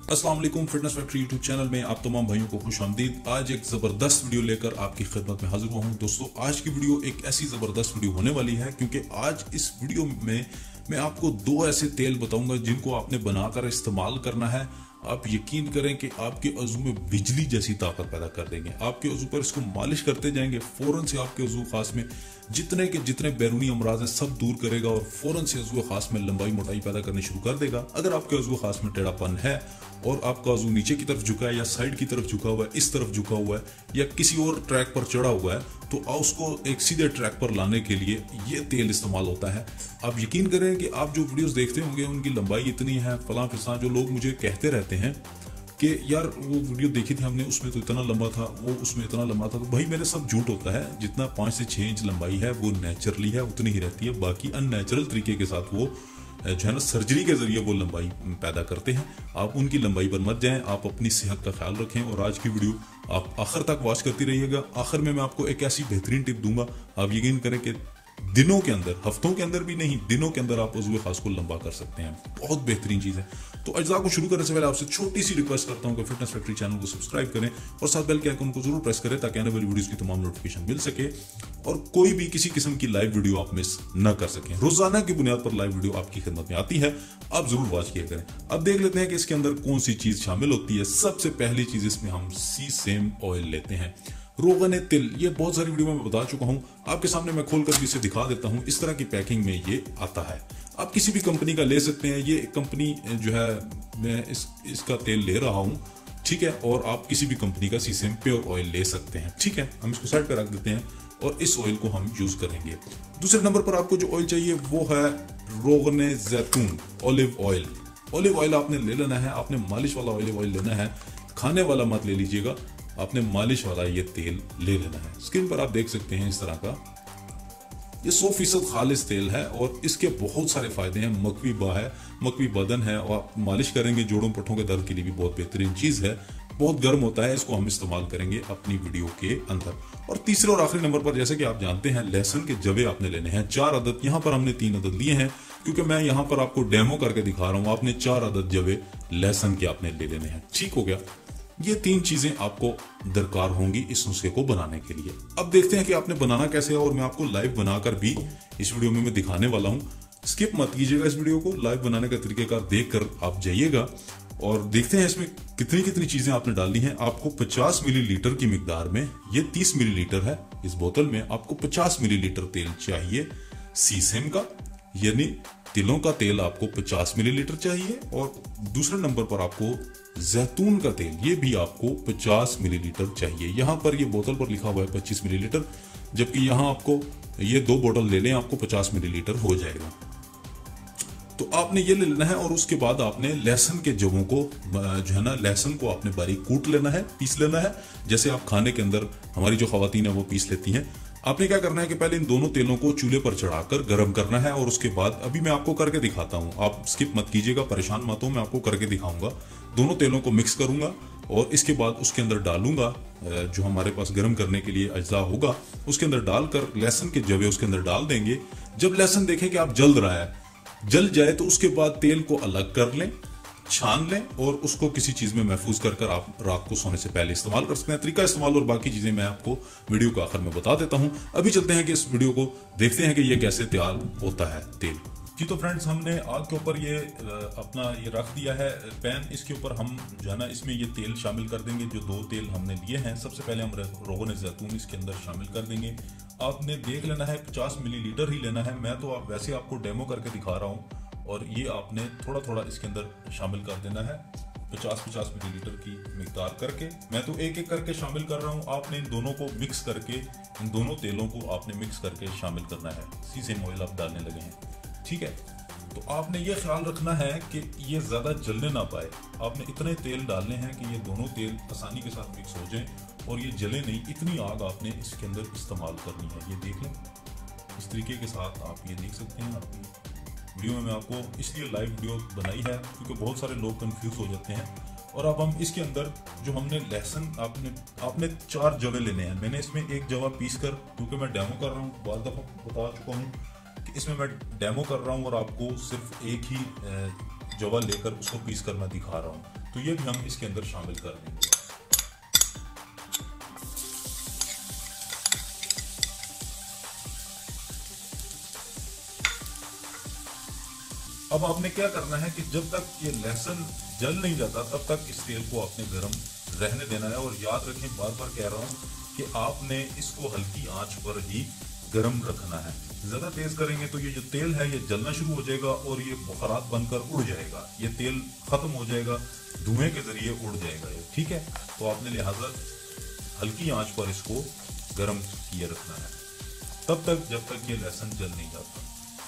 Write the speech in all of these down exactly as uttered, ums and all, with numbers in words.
अस्सलाम वालेकुम, fitness factory YouTube channel में आप तमाम भाइयों को खुश आमदीद। आज एक ज़बरदस्त वीडियो लेकर आपकी खिदमत में हाजिर हुआ हूँ। दोस्तों, आज की वीडियो एक ऐसी ज़बरदस्त वीडियो होने वाली है क्योंकि आज इस वीडियो में मैं आपको दो ऐसे तेल बताऊंगा जिनको आपने बनाकर इस्तेमाल करना है। आप यकीन करें कि आपके अज़ू में बिजली जैसी ताकत पैदा कर देंगे। आपके अज़ू पर इसको मालिश करते जाएंगे, फौरन से आपके अज़ू खास में जितने के जितने बैरूनी अमराज हैं सब दूर करेगा और फौरन से अज़ू खास में लंबाई मोटाई पैदा करनी शुरू कर देगा। अगर आपके अज़ू खास में टेढ़ापन है और आपका अज़ू नीचे की तरफ झुका है या साइड की तरफ झुका हुआ है, इस तरफ झुका हुआ है या किसी और ट्रैक पर चढ़ा हुआ है, तो उसको एक सीधे ट्रैक पर लाने के लिए ये तेल इस्तेमाल होता है। आप यकीन करें कि आप जो वीडियोस देखते होंगे उनकी लंबाई इतनी है, फलां फिसां, जो लोग मुझे कहते रहते हैं कि यार वो वीडियो देखी थी हमने, उसमें तो इतना लंबा था, वो उसमें इतना लंबा था। तो भाई मेरे सब झूठ होता है। जितना पाँच से छः इंच लंबाई है वो नेचुरली है, उतनी ही रहती है। बाकी अननेचुरल तरीके के साथ वो जो है ना सर्जरी के जरिए वो लंबाई पैदा करते हैं। आप उनकी लंबाई पर मत जाएं, आप अपनी सेहत का ख्याल रखें और आज की वीडियो आप आखिर तक वॉच करती रहिएगा। आखिर में मैं आपको एक ऐसी बेहतरीन टिप दूंगा, आप यकीन करें कि दिनों के अंदर, हफ्तों के अंदर भी नहीं, दिनों के अंदर आप उज़्व खास को लंबा कर सकते हैं। बहुत बेहतरीन चीज़ है। तो अज्जा को शुरू करने से पहले आपसे छोटी सी रिक्वेस्ट करता हूं कि फिटनेस फैक्ट्री चैनल को सब्सक्राइब करें और साथ बेल के आइकन को जरूर प्रेस करें ताकि आने वाली वीडियोस की तमाम नोटिफिकेशन मिल सके और कोई भी किसी किस्म की लाइव वीडियो आप मिस न कर सकें। रोजाना की बुनियाद पर लाइव वीडियो आपकी खिदमत में आती है, आप जरूर वॉच किया करें। अब देख लेते हैं कि इसके अंदर कौन सी चीज शामिल होती है। सबसे पहली चीज इसमें हम सीसेम ऑयल लेते हैं। रोगन तिल, ये बहुत सारी वीडियो में बता चुका हूं, आपके सामने मैं खोलकर भी इसे दिखा देता हूं। इस तरह की पैकिंग में ये आता है। आप किसी भी कंपनी का ले सकते हैं। ये कंपनी जो है, मैं इस इसका तेल ले रहा हूं, ठीक है। और आप किसी भी कंपनी का सीसेम प्योर ऑयल ले सकते हैं, ठीक है। हम इसको साइड पर रख देते हैं और इस ऑयल को हम यूज करेंगे। दूसरे नंबर पर आपको जो ऑयल चाहिए वो है रोगन जैतून, ऑलिव ऑयल। ऑलिव ऑयल आपने ले लेना है। आपने मालिश वाला ऑलिव ऑयल लेना है, खाने वाला मत ले लीजिएगा। आपने मालिश वाला ये तेल ले लेना है। स्क्रीन पर आप देख सकते हैं इस तरह का ये सौ फीसद खालिस तेल है और इसके बहुत सारे फायदे हैं। मकवी बा है, मकवी बदन है और आप मालिश करेंगे जोड़ों पट्टों के दर्द के लिए भी बहुत बेहतरीन चीज है। बहुत गर्म होता है, इसको हम इस्तेमाल करेंगे अपनी वीडियो के अंदर। और तीसरे और आखिरी नंबर पर, जैसे कि आप जानते हैं, लहसुन के जवे आपने लेने हैं, चार अदद। यहाँ पर हमने तीन अदद लिए हैं क्योंकि मैं यहाँ पर आपको डेमो करके दिखा रहा हूँ। आपने चार अदद जवे लहसुन के आपने ले लेने हैं, ठीक हो गया। ये तीन चीजें आपको दरकार होंगी इस नुस्खे को बनाने के लिए। अब देखते हैं कि आपने बनाना कैसे है और मैं आपको लाइव बनाकर भी इस वीडियो में मैं दिखाने वाला हूं। स्किप मत कीजिएगा इस वीडियो को, लाइव बनाने का तरीकेकार देखकर आप जाइएगा और देखते हैं इसमें कितनी कितनी चीजें आपने डालनी है। आपको पचास मिलीलीटर की मिकदार में, ये तीस मिलीलीटर है इस बोतल में, आपको पचास मिलीलीटर तेल चाहिए सीसेम का, यानी तिलों का तेल आपको पचास मिलीलीटर चाहिए। और दूसरे नंबर पर आपको जैतून का तेल, ये भी आपको पचास मिलीलीटर चाहिए। यहां पर ये बोतल पर लिखा हुआ है पच्चीस मिलीलीटर, जबकि यहां आपको ये दो बोतल ले लें, आपको पचास मिलीलीटर हो जाएगा। तो आपने ये ले लेना है और उसके बाद आपने लहसुन के जवों को जो है ना, लहसुन को आपने बारीक कूट लेना है, पीस लेना है, जैसे आप खाने के अंदर हमारी जो खवातीन है वो पीस लेती हैं। आपने क्या करना है कि पहले इन दोनों तेलों को चूल्हे पर चढ़ाकर गर्म करना है और उसके बाद, अभी मैं आपको करके दिखाता हूं, आप स्किप मत कीजिएगा, परेशान मत हो, मैं आपको करके दिखाऊंगा। दोनों तेलों को मिक्स करूंगा और इसके बाद उसके अंदर डालूंगा जो हमारे पास गर्म करने के लिए अज्जा होगा, उसके अंदर डालकर लहसुन के जवे उसके अंदर डाल देंगे। जब लहसुन देखें कि आप जल रहा है, जल जाए, तो उसके बाद तेल को अलग कर लें, छान लें और उसको किसी चीज में महफूज कर कर आप रात को सोने से पहले इस्तेमाल कर सकते हैं। तरीका इस्तेमाल और बाकी चीजें मैं आपको वीडियो के आखिर में बता देता हूं। अभी चलते हैं कि इस वीडियो को देखते हैं कि ये कैसे तैयार होता है तेल। जी तो फ्रेंड्स, हमने आग के ऊपर ये अपना ये रख दिया है पैन। इसके ऊपर हम जो है ना, इसमें ये तेल शामिल कर देंगे, जो दो तेल हमने लिए हैं। सबसे पहले हम रोगन जैतून इसके अंदर शामिल कर देंगे। आपने देख लेना है, पचास मिलीलीटर ही लेना है। मैं तो आप वैसे आपको डेमो करके दिखा रहा हूँ और ये आपने थोड़ा थोड़ा इसके अंदर शामिल कर देना है, पचास पचास मिलीलीटर की मिकदार करके। मैं तो एक एक करके शामिल कर रहा हूँ। आपने इन दोनों को मिक्स करके, इन दोनों तेलों को आपने मिक्स करके शामिल करना है। सीसेम ऑयल आप डालने लगे हैं, ठीक है। तो आपने ये ख्याल रखना है कि ये ज्यादा जलने ना पाए। आपने इतने तेल डालने हैं कि ये दोनों तेल आसानी के साथ मिक्स हो जाएं और ये जले नहीं। इतनी आग आपने इसके अंदर इस्तेमाल करनी है। ये देख लें, इस तरीके के साथ आप ये देख सकते हैं। आपकी वीडियो में मैं आपको इसलिए लाइव वीडियो बनाई है क्योंकि बहुत सारे लोग कंफ्यूज हो जाते हैं। और अब हम इसके अंदर जो हमने लहसुन, आपने आपने चार जवे लेने हैं। मैंने इसमें एक जवा पीस कर, क्योंकि मैं डेमो कर रहा हूँ, बहुत दफ़ा बता चुका हूँ कि इसमें मैं डेमो कर रहा हूँ और आपको सिर्फ एक ही जवा लेकर उसको पीस कर मैं दिखा रहा हूँ। तो ये भी हम इसके अंदर शामिल कर देंगे। अब आपने क्या करना है कि जब तक ये लहसुन जल नहीं जाता तब तक इस तेल को आपने गर्म रहने देना है। और याद रखें, बार बार कह रहा हूं कि आपने इसको हल्की आंच पर ही गर्म रखना है। ज्यादा तेज करेंगे तो ये जो तेल है ये जलना शुरू हो जाएगा और ये बुखारात बनकर उड़ जाएगा, ये तेल खत्म हो जाएगा, धुएं के जरिए उड़ जाएगा ये। ठीक है, तो आपने लिहाजा हल्की आंच पर इसको गर्म किए रखना है तब तक जब तक ये लहसुन जल नहीं जाता।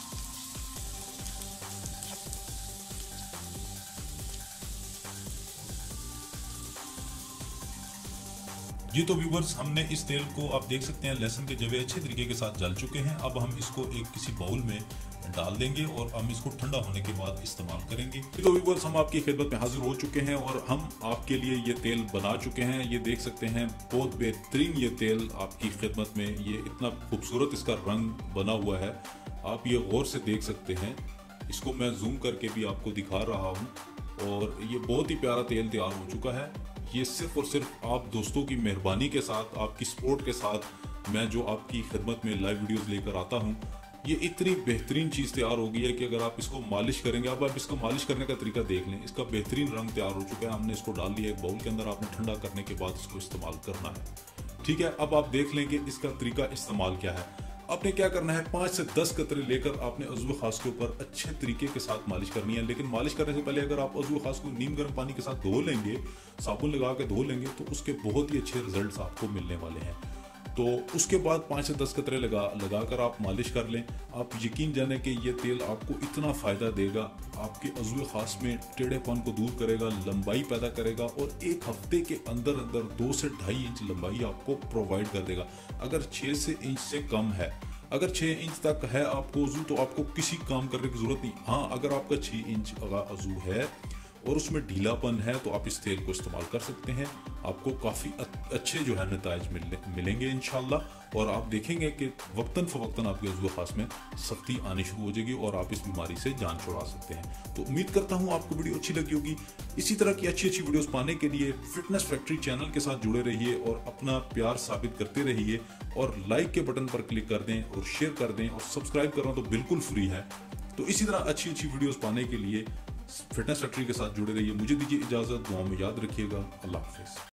जी तो व्यूवर्स, हमने इस तेल को आप देख सकते हैं लहसुन के जवे अच्छे तरीके के साथ जल चुके हैं। अब हम इसको एक किसी बाउल में डाल देंगे और हम इसको ठंडा होने के बाद इस्तेमाल करेंगे। तो व्यूवर्स, हम आपकी खिदमत में हाजिर हो चुके हैं और हम आपके लिए ये तेल बना चुके हैं। ये देख सकते हैं, बहुत बेहतरीन ये तेल आपकी खिदमत में। ये इतना खूबसूरत इसका रंग बना हुआ है, आप ये गौर से देख सकते हैं। इसको मैं जूम करके भी आपको दिखा रहा हूँ और ये बहुत ही प्यारा तेल तैयार हो चुका है। ये सिर्फ और सिर्फ आप दोस्तों की मेहरबानी के साथ, आपकी सपोर्ट के साथ मैं जो आपकी खिदमत में लाइव वीडियोस लेकर आता हूँ, ये इतनी बेहतरीन चीज़ तैयार हो गई है कि अगर आप इसको मालिश करेंगे, अब आप इसको मालिश करने का तरीका देख लें। इसका बेहतरीन रंग तैयार हो चुका है। हमने इसको डाल दिया एक बाउल के अंदर, आपने ठंडा करने के बाद इसको इस्तेमाल करना है। ठीक है, अब आप देख लें कि इसका तरीका इस्तेमाल क्या है। आपने क्या करना है, पाँच से दस कतरे लेकर आपने अज़्व खास के ऊपर अच्छे तरीके के साथ मालिश करनी है। लेकिन मालिश करने से पहले अगर आप अज़्व खास को नीम गर्म पानी के साथ धो लेंगे, साबुन लगा के धो लेंगे, तो उसके बहुत ही अच्छे रिजल्ट्स आपको मिलने वाले हैं। तो उसके बाद पाँच से दस कतरे लगा लगाकर आप मालिश कर लें। आप यकीन जाने कि ये तेल आपको इतना फ़ायदा देगा, आपके अज़्व खास में टेढ़ेपन को दूर करेगा, लंबाई पैदा करेगा और एक हफ्ते के अंदर अंदर दो से ढाई इंच लंबाई आपको प्रोवाइड कर देगा। अगर छः से इंच से कम है, अगर छः इंच तक है आपको अज़ू, तो आपको किसी काम करने की ज़रूरत नहीं। हाँ, अगर आपका छः इंच का अज़ू है और उसमें ढीलापन है तो आप इस तेल को इस्तेमाल कर सकते हैं। आपको काफ़ी अच्छे जो है नताइज मिल, मिलेंगे इंशाल्लाह। और आप देखेंगे कि वक्तन फ़वक्तन आपके अज़्व खास में सख्ती आनी शुरू हो जाएगी और आप इस बीमारी से जान छुड़ा सकते हैं। तो उम्मीद करता हूँ आपको वीडियो अच्छी लगी होगी। इसी तरह की अच्छी अच्छी वीडियोस पाने के लिए फिटनेस फैक्ट्री चैनल के साथ जुड़े रहिए और अपना प्यार साबित करते रहिए। और लाइक के बटन पर क्लिक कर दें और शेयर कर दें और सब्सक्राइब करना तो बिल्कुल फ्री है। तो इसी तरह अच्छी अच्छी वीडियोस पाने के लिए फिटनेस फैक्ट्री के साथ जुड़े रहिए। मुझे दीजिए इजाज़त, दुआ में याद रखिएगा। अल्लाह हाफ़िज़।